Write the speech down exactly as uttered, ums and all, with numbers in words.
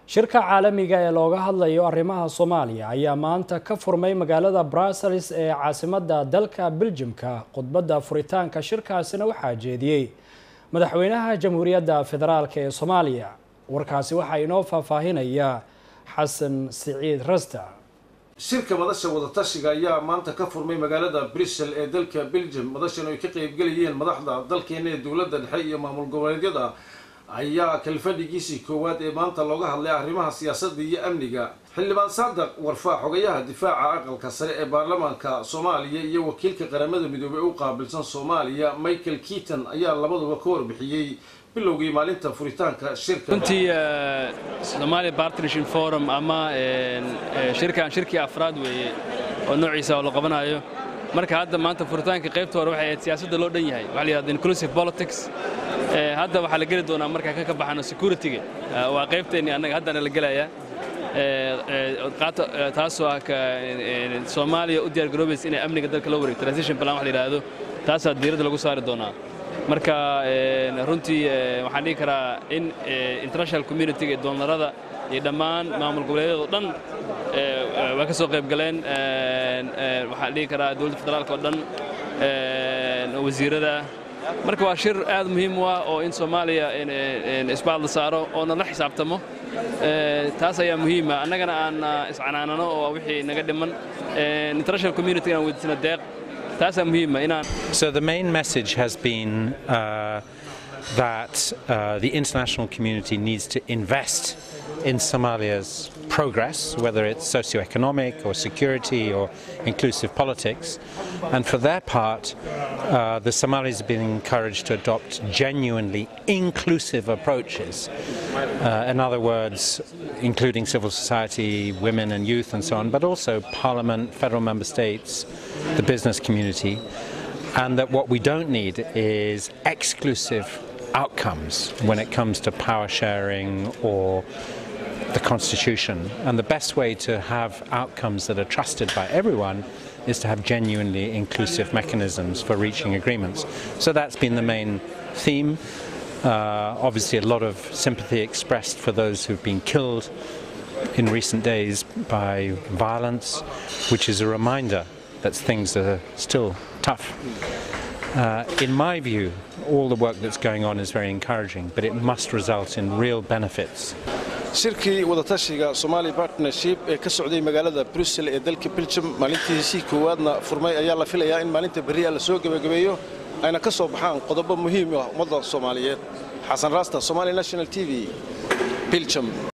shirka caalamiga ee looga hadlayo arrimaha Soomaaliya ayaa maanta ka furmay magaalada Brussels ee caasimadda dalka Belgiumka. Khudbadda furitaanka shirkaasina waxaa jeediyay madaxweynaha Jamhuuriyadda Federaalka ee Soomaaliya. Warkaasi waxa inoo faahfaahinaya Xasan Siciid Rasta. shirka madasha wada tashiga ayaa maanta ka furmay magaalada Brussels ee dalka Belgium. madashan ay ka qayb galayeen madaxda dalkeena ee dawladda dhexe iyo maamul goboleedyada ayaa kalfadhigiisii koowaad ee maanta looga hadlay arrimaha siyaasadda iyo amniga. xildhibaan Saadaq Warfaa xogayaha difaaca aqalka sare ee baarlamaanka Soomaaliya iyo wakiilka qaramada midoobay u qaabilsan Soomaaliya Michael Keaton ayaa labaduba ka warbixiyay bilowgii maalinta furitaanka shirka. runtii Somalia Partnership Forum ama shirkan shirkii afraad weeye oo noociisa oo la qabanayo. marka hadda maanta furitaanka qaybta hore waxay siyaasadda loo dhan yahay waxa la yiraahdo inclusive politics. hadda waxa la gali doonaa marka ka baxano security-ga waa qaybteeni annaga hadda la galaya qaata taasoo ah ka Soomaaliya u diyaar garoobaysa inay amniga dalka la wareegto transition plan waxa la yiraahdo taas aad diiradda lagu saari doonaa. marka runtii waxaan dhigi karaa in international community-ga doonarada iyo dhammaan maamul goboleedyada dhan waa ka soo qayb galeen. waxaan dhigi karaa dawladda federaalka oo dhan wasiirada. marka waa shir aad muhiim u ah oo in Soomaaliya isbaal la saaro oo la xisaabtamo taas ayaa muhiim ah annagana aan iscanaanano oo wixii naga dhiman international community aan wadaysana deeq taas ayaa muhiim ah inaan. So the main message has been uh, that uh, the international community needs to invest in Somalia's progress, whether it's socio-economic or security or inclusive politics. And for their part, uh, the Somalis have been encouraged to adopt genuinely inclusive approaches. Uh, in other words, including civil society, women and youth and so on, but also Parliament, federal member states, the business community. And that what we don't need is exclusive outcomes when it comes to power sharing or the Constitution. And the best way to have outcomes that are trusted by everyone is to have genuinely inclusive mechanisms for reaching agreements. So that's been the main theme. Uh, obviously a lot of sympathy expressed for those who've been killed in recent days by violence, which is a reminder that things are still tough. Uh, in my view, all the work that's going on is very encouraging, but it must result in real benefits. shirkii wada tashiga Somali Partnership ee ka socday magaalada Brussels ee dalka Belgium maalintiisii koowaadna furmay ayaa la filayaa in maalinta berri la soo gabagabeeyo ayna ka soo baxaan qodobo muhiim ah ummadda Soomaaliyeed. Xasan Rasta, Somali National T V, Belgium.